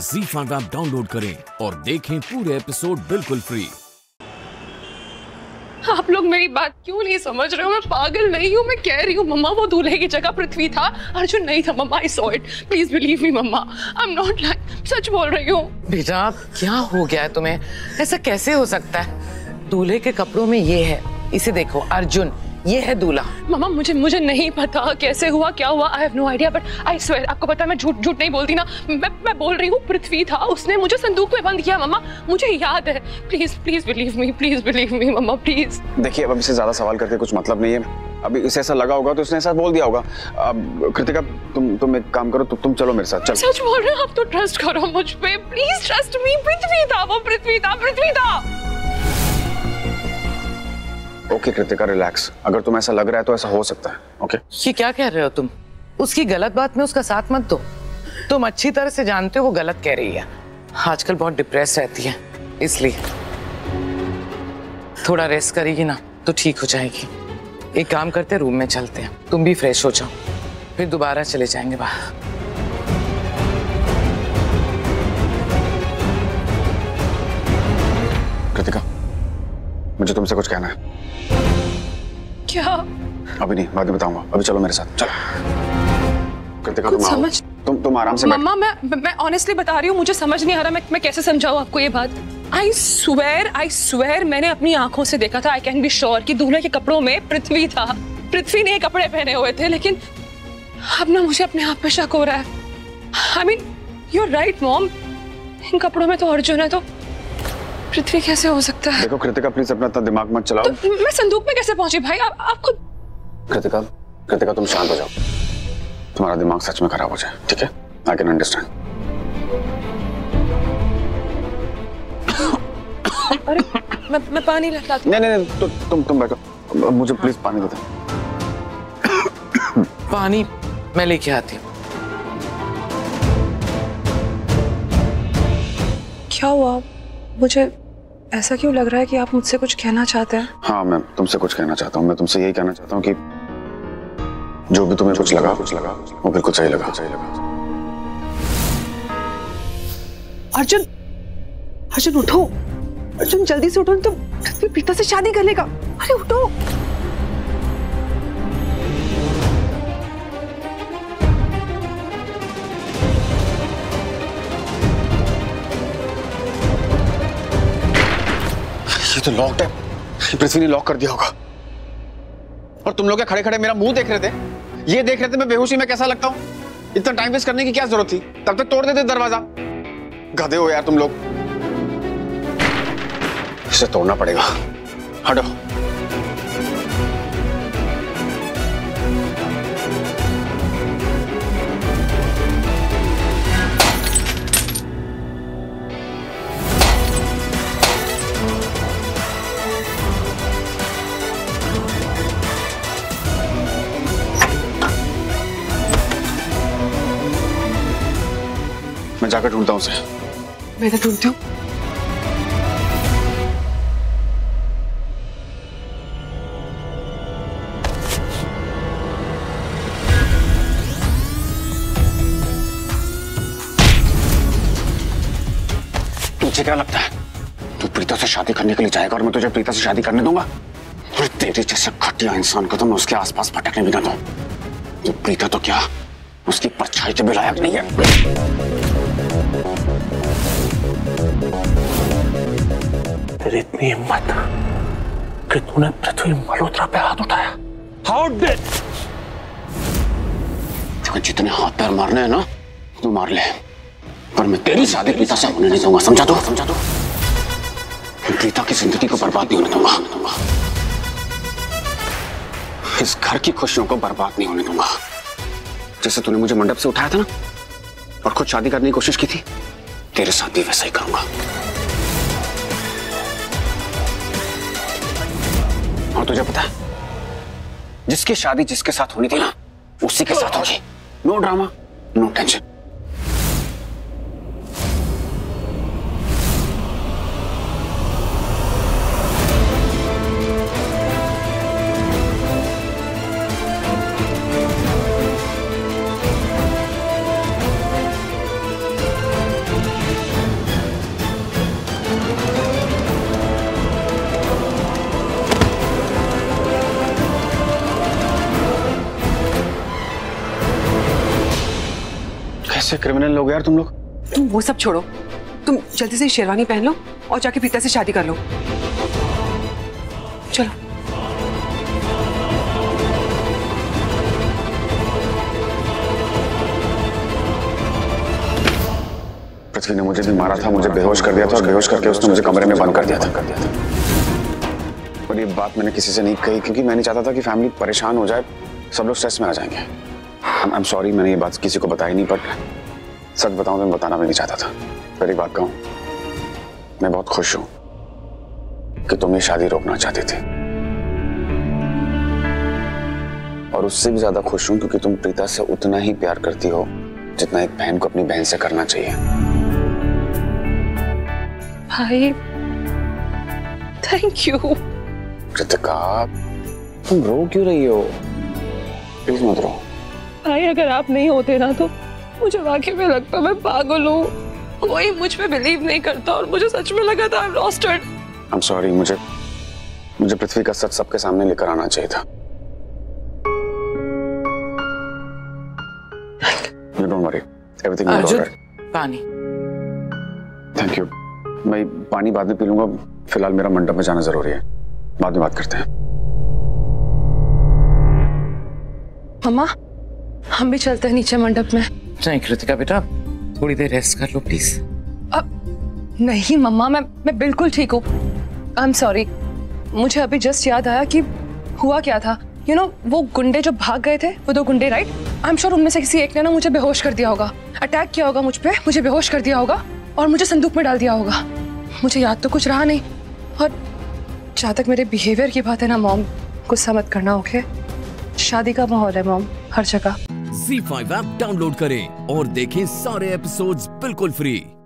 ZEE5 app download करें और देखें पूरे एपिसोड बिल्कुल फ्री। आप लोग मेरी बात क्यों नहीं समझ रहे हो? मैं पागल नहीं हूँ, मैं कह रही हूँ मम्मा वो दूल्हे की जगह पृथ्वी था, अर्जुन नहीं था। Mamma I saw it, please believe me mamma, I am not like, सच बोल रही हूँ। बेटा क्या हो गया है तुम्हें? ऐसा कैसे हो सकता है? दूल्हे के कपड़ों में ये है, इसे देखो अर्जुन, ये है दूल्हा। मम्मा मुझे नहीं पता कैसे हुआ, क्या हुआ, I have no idea, but I swear, आपको पता है मैं झूठ नहीं बोलती ना। मैं बोल रही हूँ पृथ्वी था, उसने मुझे संदूक में बंद किया मम्मा, मुझे याद है। Please believe me mamma, please. देखिए अब इसे ज्यादा सवाल करके कुछ मतलब नहीं है। अभी इसे ऐसा लगा होगा तो उसने ऐसा बोल दिया होगा। अब कृतिका तुम एक काम करो, तुम चलो मेरे साथ। चल सच बोल रहे हो आप तो ट्रस्ट करो मुझ पे, प्लीज ट्रस्ट मी। पृथ्वी था वो, पृथ्वी था। ओके कृतिका रिलैक्स, अगर तुम ऐसा लग रहा है तो ऐसा हो सकता है। ओके ये क्या कह रहे हो तुम? उसकी गलत बात में उसका साथ मत दो। तुम अच्छी तरह से जानते हो वो गलत कह रही है। आजकल बहुत डिप्रेस रहती है, इसलिए थोड़ा रेस्ट करेगी ना तो ठीक हो जाएगी। एक काम करते, रूम में चलते हैं, तुम भी फ्रेश हो जाओ, फिर दोबारा चले जाएंगे बाहर। कृतिका मुझे तुमसे कुछ कहना है। क्या? अभी नहीं, बाद में बताऊंगा। अभी चलो मेरे साथ, चलो। कृतिका तुम आराम से मम्मा, मैं ऑनेस्टली बता रही हूँ, मुझे समझ नहीं आ रहा मैं कैसे समझाऊं आपको ये बात। आई स्वेयर मैंने अपनी आंखों से देखा था, आई कैन बी श्योर कि दूल्हे के कपड़ों में पृथ्वी था। पृथ्वी ने कपड़े पहने हुए थे, लेकिन अब ना मुझे अपने आप पे शक हो रहा है। I mean you are right mom, इन कपड़ों में तो अर्जुन है, तो पृथ्वी कैसे हो सकता है? देखो कृतिका प्लीज अपना इतना दिमाग मत चलाओ। तो मैं संदूक में कैसे पहुंची भाई? आप खुद। कृतिका तुम शांत हो जाओ, तुम्हारा दिमाग सच में खराब हो जाए, ठीक है? I can understand. अरे मैं पानी लाती हूं। नहीं तो तुम बैठो, मुझे प्लीज पानी दे दो। पानी मैं लेके आती हूँ। क्या हुआ? मुझे ऐसा क्यों लग रहा है कि आप मुझसे कुछ कहना चाहते हैं? हाँ मैं तुमसे कुछ कहना चाहता हूँ। मैं तुमसे यही कहना चाहता हूँ कि जो भी तुम्हें कुछ लगा वो बिल्कुल सही लगा। अर्जुन उठो, अर्जुन जल्दी से उठो, तो पृथ्वी प्रीता से शादी कर लेगा। अरे उठो। ये तो लॉक्ड है, पृथ्वी ने लॉक कर दिया होगा। और तुम लोग खड़े खड़े मेरा मुंह देख रहे थे, ये देख रहे थे मैं बेहोशी में कैसा लगता हूँ। इतना टाइम वेस्ट करने की क्या जरूरत थी? तब तक तोड़ देते दरवाजा। गधे हो यार तुम लोग, इसे तोड़ना पड़ेगा। हटो। मैं जाकर ढूंढता हूं उसे। मैं तो ढूंढती हूँ। तुझे क्या लगता है तू प्रीता से शादी करने के लिए जाएगा और मैं तुझे प्रीता से शादी करने दूंगा? और तेरे जैसे घटिया इंसान को तो मैं उसके आसपास भटकने भी ना दूं। तो प्रीता तो क्या, उसकी परछाई के भी लायक नहीं है। तेरी इतनी हिम्मत कि तूने पृथ्वी मल्होत्रा पे हाथ उठाया? How did? जितने हाथ पैर मारने हैं ना तू मार ले, पर मैं तेरी शादी प्रीता से होने नहीं दूंगा। समझा तू? प्रीता की जिंदगी को बर्बाद नहीं होने दूंगा। इस घर की खुशियों को बर्बाद नहीं होने दूंगा। जैसे तूने मुझे मंडप से उठाया था ना और खुद शादी करने की कोशिश की थी, तेरे साथ भी वैसा ही करूंगा। और तुझे पता है, जिसकी शादी जिसके साथ होनी थी ना उसी के साथ होगी। No drama, no tension. से क्रिमिनल लोग यार तुम लोग। तुम वो सब छोड़ो, तुम जल्दी से शेरवानी पहन लो और जाके प्रीता से शादी कर लो। चलो। पृथ्वी ने मुझे भी मारा था, मुझे बेहोश कर दिया था और बेहोश करके उसने मुझे कमरे में बंद कर दिया था। और ये बात मैंने किसी से नहीं कही क्योंकि मैं नहीं चाहता था कि फैमिली परेशान हो जाए, सब लोग स्ट्रेस में आ जाएंगे। आई एम सॉरी, मैंने ये बात किसी को बताई नहीं, बट सच बताऊं तो मैं बताना भी नहीं चाहता था। फिर एक बात कहूं, मैं बहुत खुश हूं कि तुम ये शादी रोकना चाहती थी, और उससे भी ज्यादा खुश हूं क्योंकि तुम प्रीता से उतना ही प्यार करती हो जितना एक बहन को अपनी बहन से करना चाहिए। भाई थैंक यू। कृतिका, तुम रो क्यों रही हो? प्लीज मत रो। भाई अगर आप नहीं होते ना तो मुझे वाकई में लगता मैं पागल हूँ, कोई मुझ पे बिलीव नहीं करता और मुझे सच में लगा था I am lost it. I am sorry, मुझे पृथ्वी का सच सबके सामने लेकर आना चाहिए था। You don't worry, everything will be all right. पानी। Thank you. मैं पानी बाद में पी लूंगा, फिलहाल मेरा मंडप में जाना जरूरी है, बाद में बात करते हैं। मम्मा हम भी चलते हैं नीचे मंडप में। नहीं कृतिका बेटा, थोड़ी देर रेस्ट कर लो प्लीज। अब नहीं मम्मा, मैं बिल्कुल ठीक हूँ। आई एम सॉरी, मुझे अभी जस्ट याद आया कि हुआ क्या था। यू नो वो गुंडे जो भाग गए थे, वो 2 गुंडे, राइट? आई एम श्योर उनमें से किसी एक ने ना मुझे बेहोश कर दिया होगा, अटैक किया होगा मुझ पे, मुझे बेहोश कर दिया होगा और मुझे संदूक में डाल दिया होगा। मुझे याद तो कुछ रहा नहीं। और जहाँ तक मेरे बिहेवियर की बात है ना मॉम, गुस्सा मत करना, ओके? शादी का माहौल है मॉम हर जगह। ZEE5 ऐप डाउनलोड करें और देखें सारे एपिसोड्स बिल्कुल फ्री।